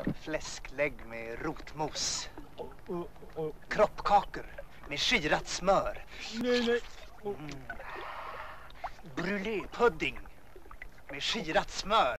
Fläsklägg med rotmos. Kroppkakor med skirat smör. Nej. Brûlé-pudding med skirat smör.